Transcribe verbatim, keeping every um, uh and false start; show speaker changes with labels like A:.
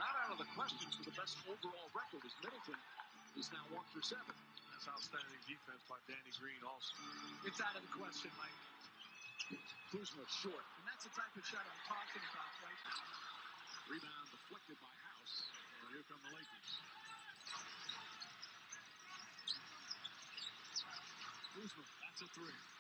A: not out of the question for the best overall record, as Middleton is now one for seven.
B: That's outstanding defense by Danny Green also.
C: It's out of the question, Mike.
A: Kuzma short.
C: And that's the type of shot I'm talking about, right?
A: Rebound deflected by House.
B: Well, here come the Lakers.
A: Kuzma, that's a three.